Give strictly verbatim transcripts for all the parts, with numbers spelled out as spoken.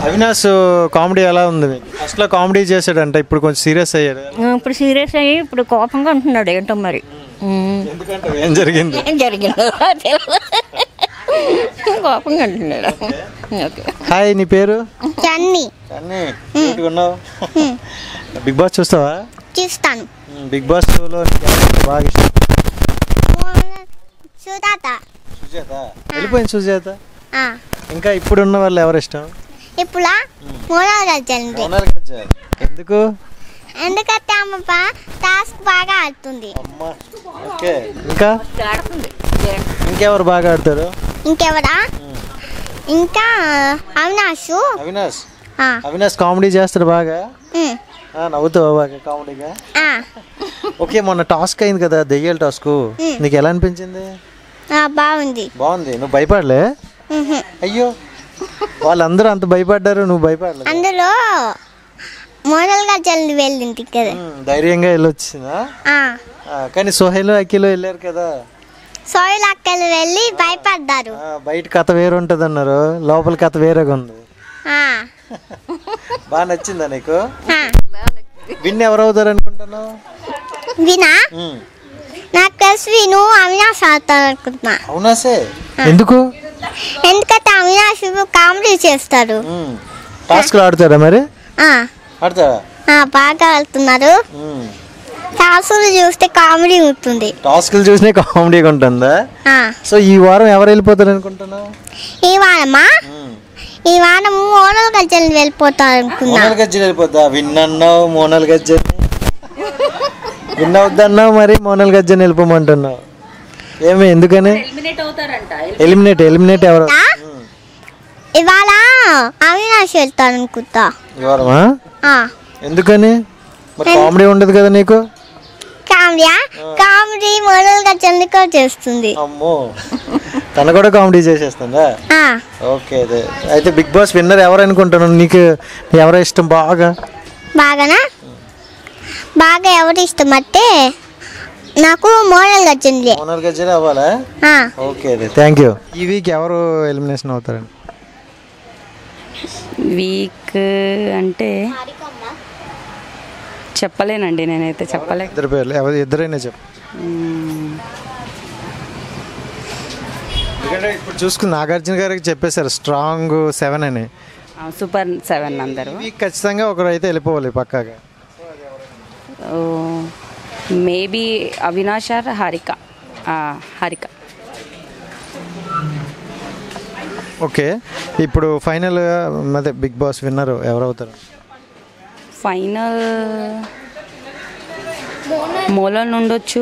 Avinash comedy ఎలా ఉంది? ఫస్ట్లో కామెడీ చేసాడంట, ఇప్పుడు కొంచెం సీరియస్ అయ్యాడు. ఇప్పుడు సీరియస్ అయ్యి ఇప్పుడు కోపంగా ఉంటున్నాడు. ఏంటో మరి ఏం జరిగింది? ఏం జరిగింది కోపంగా అంటున్నాడు. హాయ్, నీ పేరు? చన్నీ. బిగ్ బాస్ చూస్తావా? చూస్తాను. బిగ్ బాస్ షోలో బాగా ఇష్టం? సుజాత. సుజాత వెళ్ళిపోయింది. సుజాత. ఇంకా ఇప్పుడు ఉన్న వాళ్ళు ఎవరు ఇష్టం? ఇప్పుడు మోనాల్ గజ్జల్. ఎందుకు? ఎందుకంటే ఆమె టాస్క్ బాగా ఆడుతుంది. ఇంకా ఇంకెవరు బాగా ఆడతారు? ఇంకెవరా? ఇంకా అవినాష్. అవినాష్ అవినాష్ కామెడీ చేస్తాడు బాగా. నవ్వుతావు బాగా కామెడీగా. ఓకే, మొన్న టాస్క్ అయింది కదా, దెయ్యాల టాస్క్, నీకు ఎలా అనిపించింది? బాగుంది. బాగుంది. నువ్వు భయపడలే? అయ్యో, వాళ్ళందరూ అంత భయపడ్డారు, నువ్వు భయపడలేదు? అందులో మోనాల్ గజ్జల్ వెళ్ళింది కదా, ధైర్యంగా వెళ్ళొచ్చిందా? కానీ సోహెల్ అఖిల్ వెళ్ళారు కదా. సోహెల్ అఖిల్ వెళ్ళి భయపడ్డారు. బయట కథ వేరే ఉంటుంది అన్నారు, లోపల కథ వేరేగా ఉంది. బాగా నచ్చిందా నీకు? విన్ ఎవరు అవుతారు అనుకుంటున్నావు? వినా నాకు తెలిసి విను అవినాష్ ఆడతారు అనుకుంటున్నా. అవునాసే? ఎందుకు? ఎందుకంటే అవినాష్ కామెడీ చేస్తారు. టాస్క్లు ఆడతారా మరి? ఆడతారా? బాగా ఆడుతున్నారు. టాస్క్లు చూస్తే కామెడీ ఉంటుంది. టాస్క్లు చూస్తే కామెడీగా ఉంటుందా? సో ఈ వారం ఎవరు వెళ్ళిపోతారు అనుకుంటున్నావు? ఈ వారమా? ఈ వారం మోనాల్ గజ్జల్ వెళ్ళిపోతారు అనుకున్నా. మోనాల్ గజ్జల్ వెళ్ళిపోతా? విన్ అన్నావు, మోనాల్ గజ్జల్ విన్ అవుద్దన్నావు, మరి మోనాల్ గజ్జల్ వెళ్ళిపోమంటున్నావు ఏమి? ఎందుకని? ఎలిమినేట్ ఎలిమినేట్ ఎవరు? ఇవాళ అవినాష్ వెళ్తాను అనుకుంటా. ఈ వారమా? ఎందుకని? మరి కామెడీ ఉండదు కదా నీకు? కామెడీ కామెడీ మోనాల్ గజ్జల్ కూడా చేస్తుంది. అమ్మో, తను కూడా కామెడీ చేసేస్తుందా? ఓకే, అయితే బిగ్ బాస్ విన్నర్ ఎవరు అనుకుంటున్నాను? నీకు ఎవరు ఇష్టం బాగా? బాగానా? బాగా ఎవరు ఇష్టం అంటే నాకు మోనాల్ గజ్జల్. మోనాల్ గజ్జల్ అవ్వాలా? Okay, thank you. ఈ వీక్ ఎవరు ఎలిమినేషన్ అవుతారండి? వీక్ అంటే చెప్పలేనండి, నేనైతే చెప్పలే. ఇద్దరు పేర్లు ఎవరు? ఇద్దరైనా చెప్పు. ఎందుకంటే ఇప్పుడు చూసుకుని నాగార్జున గారికి చెప్పేశారు స్ట్రాంగ్ సెవెన్ అని. సూపర్ సెవెన్ అందరూ. వీక్ ఖచ్చితంగా ఒకరు అయితే వెళ్ళిపోవాలి పక్కాగా. Maybe Avinash or Harika. Harika. Okay, ఇప్పుడు ఫైనల్ అదే బిగ్ బాస్ విన్నర్ ఎవరు అవుతారు? ఫైనల్ మోలన్ ఉండొచ్చు,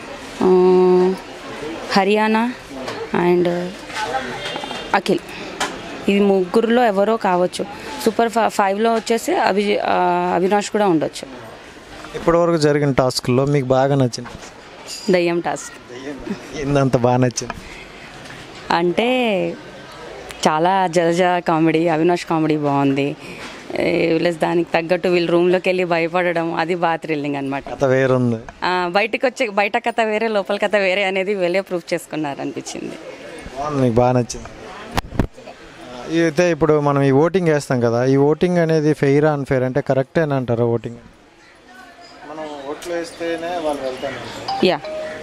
హర్యానా అండ్ అఖిల్. ఇది ముగ్గురులో ఎవరో కావచ్చు. సూపర్ ఫైవ్లో వచ్చేసి అవి అవినాష్ కూడా ఉండొచ్చు. ఇప్పటివరకు జరిగిన టాస్క్లో మీకు బాగా నచ్చింది? దయ్యం టాస్క్. ఏందంత బాగా నచ్చింది అంటే చాలా జలజ కామెడీ, అవినాష్ కామెడీ బాగుంది. ప్లస్ దానికి తగ్గట్టు వీళ్ళు రూమ్లోకి వెళ్ళి భయపడడం, అది బాగా థ్రిల్లింగ్ అనమాట. కథ వేరే ఉంది. బయటకు వచ్చే బయట కథ వేరే, లోపల కథ వేరే అనేది వీళ్ళే ప్రూఫ్ చేసుకున్నారు అనిపించింది. మీకు బాగా నచ్చింది. అయితే ఇప్పుడు మనం ఈ ఓటింగ్ వేస్తాం కదా, ఈ ఓటింగ్ అనేది ఫెయిర్ అన్ఫెయిర్ అంటే కరెక్టేనా అంటారా? ఓటింగ్ మనం ఓట్లు వేస్తేనే వాళ్ళు వెళ్తాను. యా,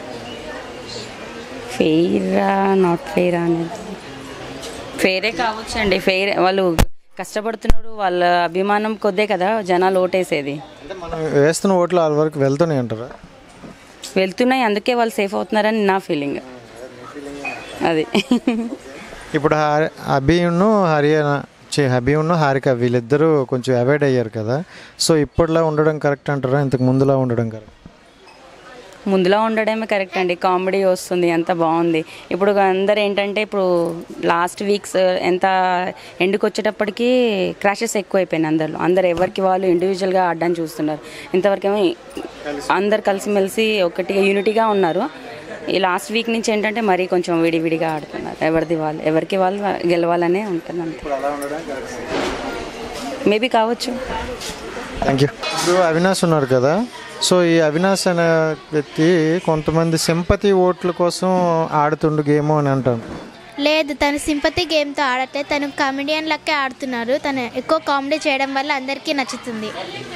ఫెయిరా నాట్ ఫెయిరా అనేది ఫెయిరే కావచ్చు అండి. ఫెయిర్, వాళ్ళు కష్టపడుతున్నారు, వాళ్ళ అభిమానం కొద్దే కదా జనాలు ఓటేసేది. అంటే మనం వేస్తున్న ఓట్లు వాళ్ళ వరకు వెళ్తున్నాయి అంటారా? వెళ్తున్నాయి, అందుకే వాళ్ళు సేఫ్ అవుతున్నారని నా ఫీలింగ్. అది ఇప్పుడు అభిను హర్యానా అభిను హారిక వీళ్ళిద్దరూ కొంచెం అవాయిడ్ అయ్యారు కదా, సో ఇప్పటిలా ఉండడం కరెక్ట్ అంటారా, ఇంతకు ముందులా ఉండడం కరెక్ట్? ముందులా ఉండడమే కరెక్ట్ అండి. కామెడీ వస్తుంది, ఎంత బాగుంది. ఇప్పుడు అందరు ఏంటంటే ఇప్పుడు లాస్ట్ వీక్స్ ఎంత ఎండుకు వచ్చేటప్పటికి క్రాషెస్ ఎక్కువ అయిపోయినాయి అందరిలో. అందరు ఎవరికి వాళ్ళు ఇండివిజువల్గా ఆడడానికి చూస్తున్నారు. ఇంతవరకేమో అందరు కలిసిమెలిసి ఒకటిగా యూనిటీగా ఉన్నారు. ఈ లాస్ట్ వీక్ నుంచి ఏంటంటే మరీ కొంచెం విడివిడిగా ఆడుతున్నారు. ఎవరిది వాళ్ళు ఎవరికి వాళ్ళు గెలవాలనే ఉంటుంది అంతే. మేబీ కావచ్చు. Thank you. ఇప్పుడు అవినాష్ ఉన్నారు కదా, సో ఈ అవినాష్ అనే వ్యక్తి కొంతమంది సింపతి ఓట్ల కోసం ఆడుతుండు గేమ్ అని అంటాను. లేదు, తను సింపతి గేమ్తో ఆడట్లేదు, తను కామెడియన్ లెక్కే ఆడుతున్నారు. తను ఎక్కువ కామెడీ చేయడం వల్ల అందరికీ నచ్చుతుంది.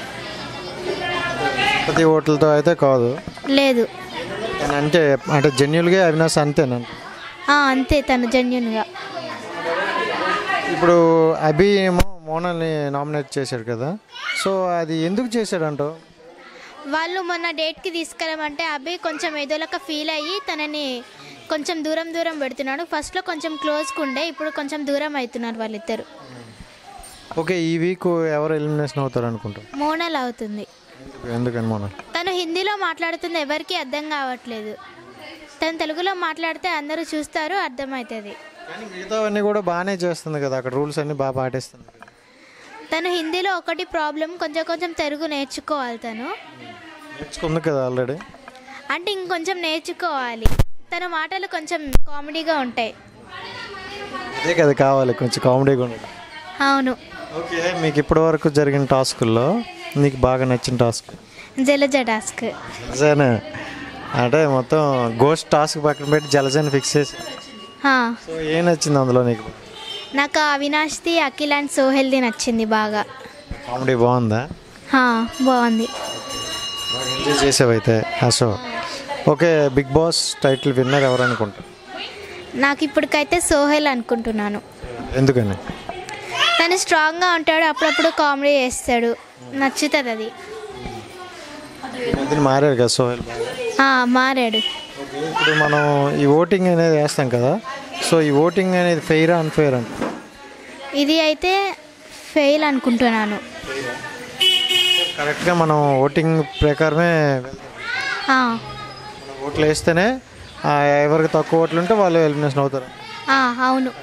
ప్రతి ఓట్లతో అయితే కాదు. లేదు, కానీ అంటే అంటే జెన్యున్గా అవినాష్ అంతేనా? ఆ, అంతే, తను జెన్యున్గా. ఇప్పుడు అభి ఏమో మోనల్ని నామినేట్ చేశాడు కదా, సో అది ఎందుకు చేశాడంటావు? వాళ్ళు మొన్న డేట్కి తీసుకెళ్ళమంటే అభి కొంచెం ఏదోలాగా ఫీల్ అయ్యి తనని కొంచెం దూరం దూరం పెడుతున్నాడు. ఫస్ట్లో కొంచెం క్లోజ్గా ఉండే, ఇప్పుడు కొంచెం దూరం అవుతున్నారు వాళ్ళిద్దరు. ఓకే, ఈ వీక్ ఎవరు ఎలిమినేషన్ అవుతారు అనుకుంటారు? మోనల్ అవుతుంది. ఎందుకని మోనల్? తను హిందీలో మాట్లాడుతుంది, ఎవరికి అర్థం కావట్లేదు. తను తెలుగులో మాట్లాడితే అందరూ చూస్తారు, అర్థమవుతుంది. కానీ మిగతావన్నీ కూడా బాగానే చేస్తుంది కదా, అక్కడ రూల్స్ అన్నీ బాగా పాటిస్తుంది. తను హిందీలో ఒకటి ప్రాబ్లం, కొంచెం కొంచెం తెలుగు నేర్చుకోవాలి. తను నేర్చుకుంది కదా ఆల్రెడీ, అంటే ఇంకొంచెం నేర్చుకోవాలి. తన మాటలు కొంచెం కామెడీగా ఉంటాయి. అదే కదా కావాలి, కొంచెం కామెడీగా ఉండదు. అవును. ఓకే, మీకు ఇప్పటి వరకు జరిగిన టాస్కుల్లో నీకు బాగా నచ్చిన టాస్క్? జలజ టాస్క్. జలజానే అంటే మొత్తం గోస్ట్ టాస్క్ పక్కన పెట్టి జలజాని ఫిక్స్ చేసి, సో ఏం నచ్చింది అందులో నీకు? నాకు అవినాష్ది, అఖిల్ అండ్ సోహెల్ది నచ్చింది బాగా. కామెడీ బాగుందా? బాగుంది. బాగా ఎంజాయ్ చేసావైతే ఆ show. Okay, Bigg Boss title winner ఎవరు అనుకుంటారు? నాకు ఇప్పటికైతే సోహెల్ అనుకుంటున్నాను. ఎందుకని? తను స్ట్రాంగ్గా ఉంటాడు, అప్పుడప్పుడు కామెడీ చేస్తాడు, నచ్చుతుంది అది. మధ్యన మారారు కదా సోహెల్ బాగా. మారాడు. ఓకే, ఇప్పుడు మనం ఈ ఓటింగ్ అనేది వేస్తాం కదా, సో ఈ ఓటింగ్ అనేది ఫెయిరా అన్ఫెయిర్ అంటే? ఇది అయితే ఫెయిల్ అనుకుంటున్నాను. కరెక్ట్గా మనం ఓటింగ్ ప్రకారమే వెళ్తాం. ఓట్లు వేస్తేనే ఎవరికి తక్కువ ఓట్లు ఉంటే వాళ్ళు ఎలిమినేషన్ అవుతారు. అవును.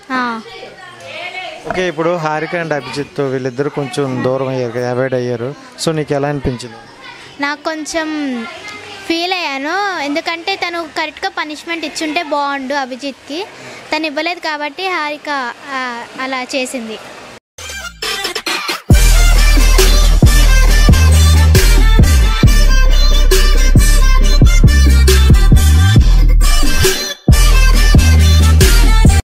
ఓకే, ఇప్పుడు హారిక అండ్ అభిజిత్ వీళ్ళిద్దరు కొంచెం దూరం అయ్యారు కదా, అవాయిడ్ అయ్యారు. సో నీకు ఎలా అనిపించింది? నాకు కొంచెం ఫీల్ అయ్యాను, ఎందుకంటే తను కరెక్ట్గా పనిష్మెంట్ ఇచ్చుంటే బాగుండు అభిజిత్కి. తను ఇవ్వలేదు కాబట్టి హారిక అలా చేసింది.